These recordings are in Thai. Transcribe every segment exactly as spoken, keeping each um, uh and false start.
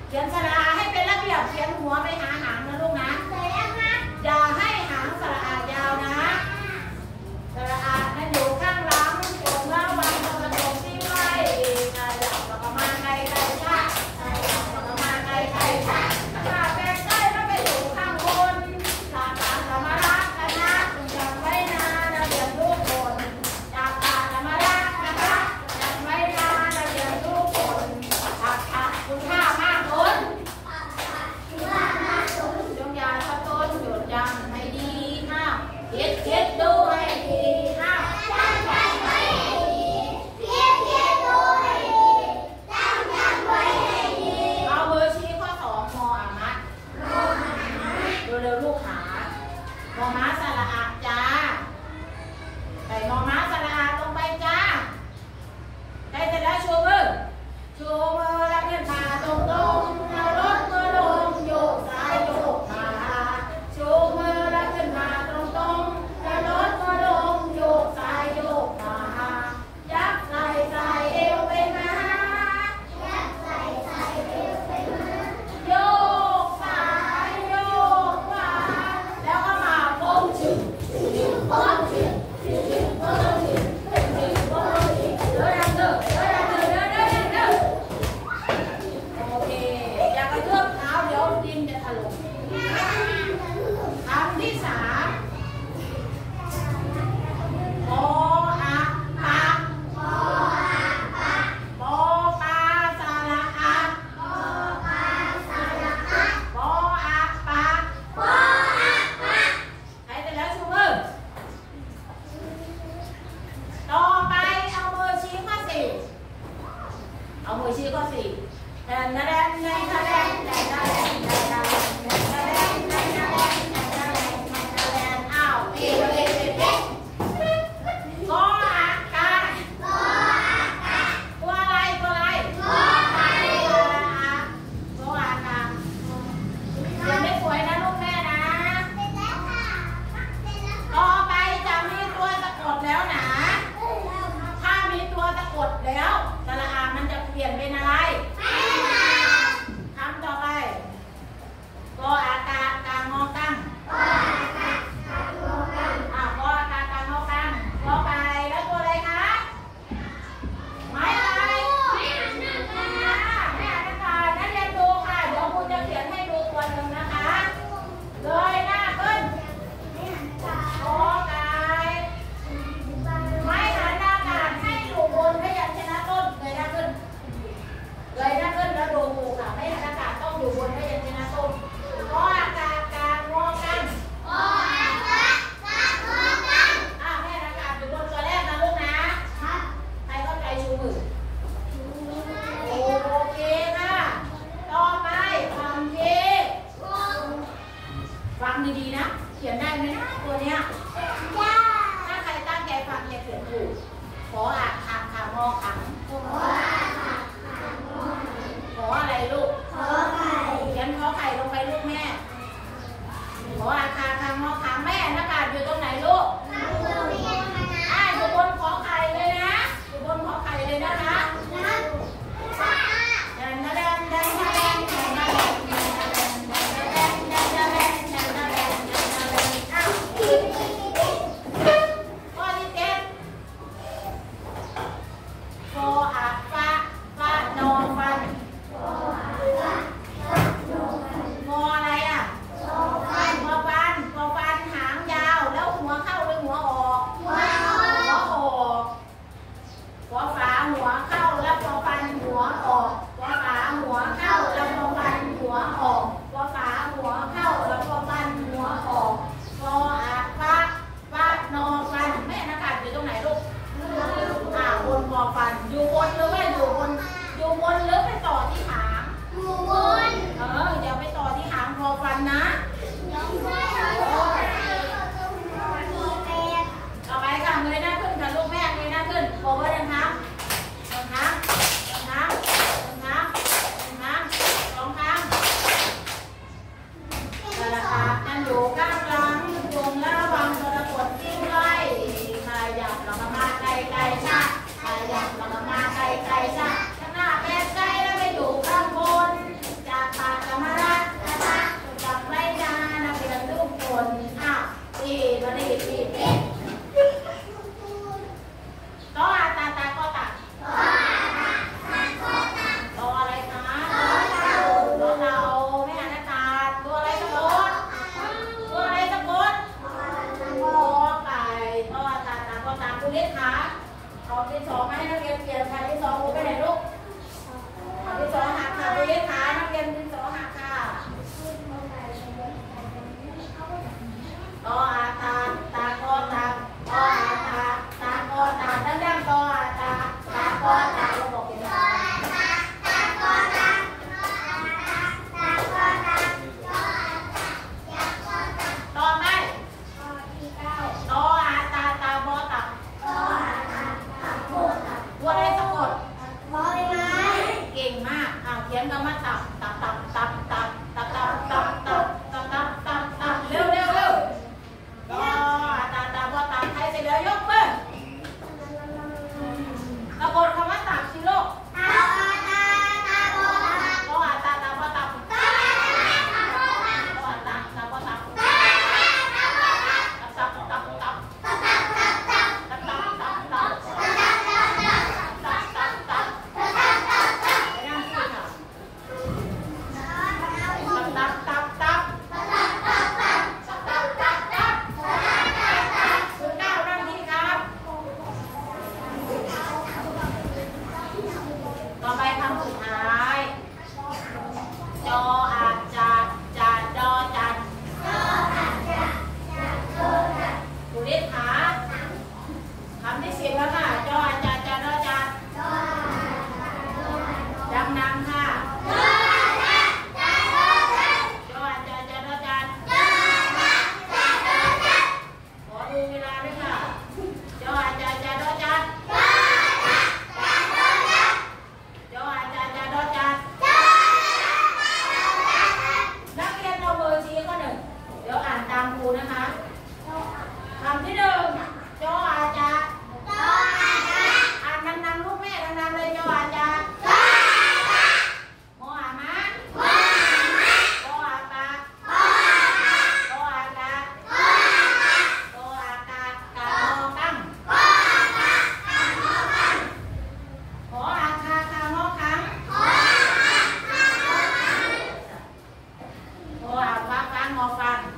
เขียนสระอาให้เป็นระเบียบเขียนหัวไปหาหางนะลูกนะอย่าให้หางสระอายาวนะสระอานั่นอยู่ข้างหลังจงเมื่อวันตะตกที่ไว้ไก่หลับประมาณไก่ไก่ชาไก่หลับประมาณไก่ไก่ชาถ้าแปลงไก่แล้วไปอยู่ข้างบนถ้าตาจะมารักกันนะจำไว้นะนะเรียนลูกคนจากตาจะมารักกันนะจำไว้นะนะเรียนลูกคนถักถักคุณค่ามากคนจงอย่าสะต้นหยุดยั้งให้ดีห้ามคิดคิดดูให้ดีห้ามตั้งใจไว้ให้ดีคิดคิดดูให้ดีตั้งใจไว้ให้ดีเอาเบอร์ชี้ข้อสองมออามัดดูเร็วลูกหามอม้าสระอาจ้าใส่มอม้าสระอาลงไปจ้าใกล้เสร็จแล้วชูมือชูมือแล้วขึ้นมาตรงตรงเอารถมือลงโยกซ้ายโยกมาชูมือแล้วขึ้นมาตรงตรงเอารถมือลงโยกซ้ายโยกมายักใส่ใส่เอวไปมายักใส่ใส่เอวไปมาโยกซ้ายโยกขวาแล้วก็มาโป้งชึ่งชึ่งโป้งชึ่งชึ่งชึ่งโป้งชึ่งชึ่งชึ่งโป้งชึ่งเดินดังเดินเดินดังเดินเดินเดินเดินโอเคอย่ากระเทือบเท้าเดี๋ยวดินจะถล่มคำที่สามปออะปะปออะปะปอปลาสระอะปอปลาสระอะปออะปะปออะปะใครเสร็จแล้วชูมือต่อไปเอามือชี้ข้อสี่เอามือชี้ข้อสี่แทนนะแดนแทนนะแดนแทนนะแดนแทนนะแดนแทนนะแดนแทนนะแดนแทนนะแดนแทนนะแดนอ้าวปีเปีเปีเปีก็อากาก็อากาตัวอะไรตัวอะไรก็อากาก็อากาเดี๋ยวไม่สวยนะลูกแม่นะต่อไปจะมีตัวสะกดแล้วนะถ้ามีตัวสะกดแล้วสระอามันจะเปลี่ยนเป็นอะไรคำต่อไปก็อากาศกางอกังก็อากาศกางอกังอ่ะก็อากาศกางอกังก็ไปแล้วตัวอะไรคะไม้อะไรแม่หันหน้าแม่หันหน้านักเรียนดูค่ะเดี๋ยวครูจะเขียนให้ดูตัวหนึ่งนะคะเลยหน้าขึ้นก็ไก่ไม้หันหน้ากาศให้อยู่บนพยัญชนะต้นเลยหน้าขึ้นเลยหน้าขึ้นแล้วดูครูค่ะไม่หันหน้ากาศต้องอยู่บนพยัญชนะต้นก็อากาศกางอกังก็อากาศกางอกังอ่ะแม่อากาศอยู่บนตัวแรกนะลูกนะครับใครเข้าใจชูมือโอเคค่ะต่อไปคำที่ฟังดีๆนะเขียนได้ไหมนะตัวเนี้ยถ้าใครตั้งใจฟังจะเขียนถูกขออ่านคำคำมอขังขออะไรลูกขอไข่เขียนขอไข่ลงไปลูกแม่ขออาคาคำมอขังแม่อากาศอยู่ตรงไหนลูกอ่าอยู่บนขอไข่เลยนะอยู่บนขอไข่เลยนะคะดันดันดันดันดันดันดันดันดันดันดันดันดันดันดันดันดันดันอ้าวข้อที่เจ็ดโฟอาฟาฟานอฟันงออะไรอ่ะงอฟันงอฟันงอฟันหางยาวแล้วหัวเข้าหรือหัวออกหัวออกหัวออกหัวฝาหัวเข้าแล้วงอฟันหัวออกหัวฝาหัวเข้าแล้วงอฟันหัวออกหัวฝาหัวเข้าแล้วงอฟันหัวออกงออาฟาฟานอฟันแม่อากาศอยู่ตรงไหนลูกอ่าบนงอฟันอยู่บนหรือว่าอยู่บนอยู่บนหรือไปต่อที่หางอยู่บนเอออย่าไปต่อที่หางงอฟันนะต่อไปค่ะเงยหน้าขึ้นค่ะลูกแม่เงยหน้าขึ้นโคเวอร์ดังครับรองเท้าต้องมาตับตับตับตับตับตับตับตับตับตับตับตับตับเร็วเร็วเร็วก็ตับตับพอตับใครเสร็จแล้วยกมือตะโกนคำว่าตับสิลูกต่อไปคำสุดท้ายจออาจจะจะดอจันดูดิขาคำที่สิบแล้วค่ะจออาจจะจะดอจันดังๆค่ะจออาจจะจะดอจันขอดูเวลาด้วยค่ะจออาจจะจะดอจันตามครูนะคะคำที่หนึ่งจออาจจะอ่านนำๆลูกแม่นำๆเลยจออาจจะมออามาโตอาปาโตอากาโตอากากาโมกังขออาคาคาโมคังโตอาฟ้าฟ้างอฟัง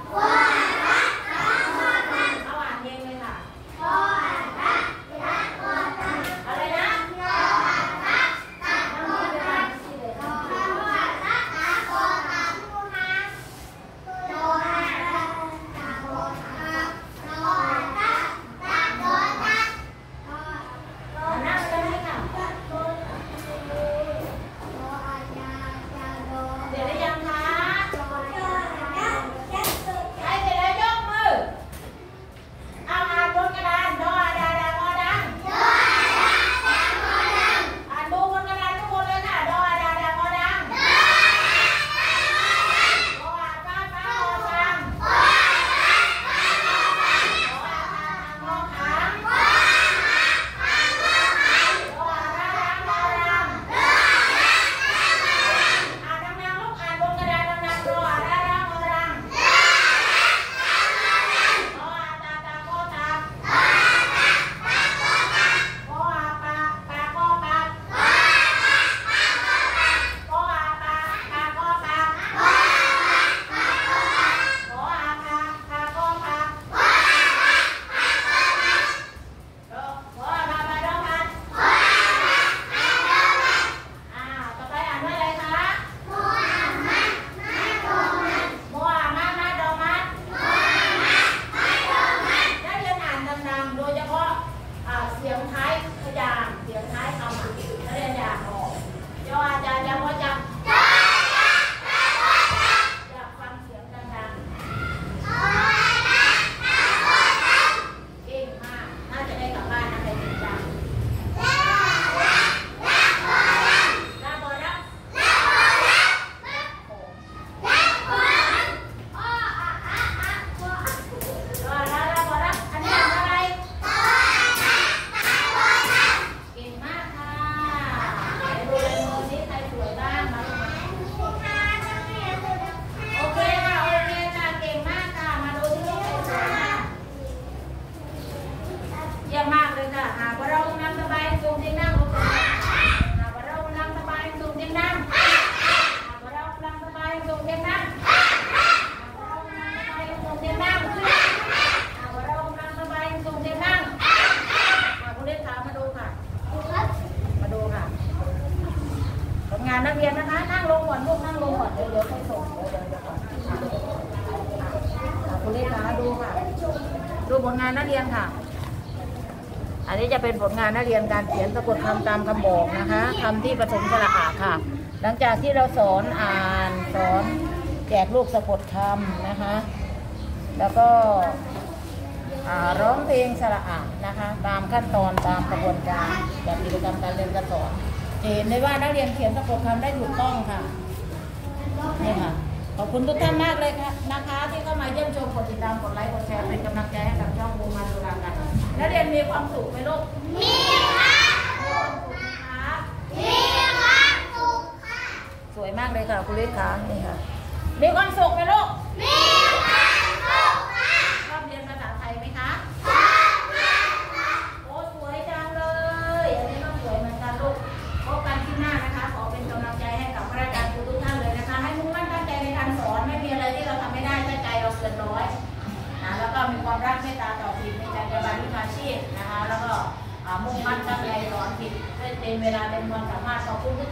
นักเรียนนะคะนั่งลงก่อนลูกนั่งลงก่อนเดี๋ยวเดี๋ยวค่อยส่งเดี๋ยวเดี๋ยวก่อนคุณเลขาดูค่ะดูผลงานนักเรียนค่ะอันนี้จะเป็นผลงานนักเรียนการเขียนสะกดคำตามคำบอกนะคะคำที่ผสมสระอาค่ะหลังจากที่เราสอนอ่านสอนแจกลูกสะกดคำนะคะแล้วก็ร้องเพลงสระอานะคะตามขั้นตอนตามกระบวนการแบบกิจกรรมการเรียนการสอนจะเห็นได้ว่านักเรียนเขียนสะกดคำได้ถูกต้องค่ะนี่ค่ะขอบคุณทุกท่านมากเลยค่ะนะคะที่เข้ามาเยี่ยมชมกดติดตามกดไลค์กดแชร์เป็นกำลังใจให้กับช่องบูมาดูรังกันนักเรียนมีความสุขไหมลูกมีค่ะมีความสุขค่ะสวยมากเลยค่ะคุณลิศค่ะนี่ค่ะมีความสุขไหมลูกมีความสุขค่ะชอบเรียนภาษาไทยไหมคะชอบค่ะโอ้สวยจังเลยอันนี้ต้องสวยเหมือนกันลูกพบกันที่หน้านะคะขอเป็นกำลังใจให้กับพนักงานทุกท่านเลยนะคะให้มุ่งมั่นตั้งใจในการสอนไม่มีอะไรที่เราทำไม่ได้ถ้าใจเราเกินร้อยนะแล้วก็มีความรักเมตตาต่อผิดในจรรยาบรรณวิชาชีพนะคะแล้วก็มุ่งมั่นตั้งใจสอนผิดเต็มเวลาเต็มวันสามารถขอบคุณทุก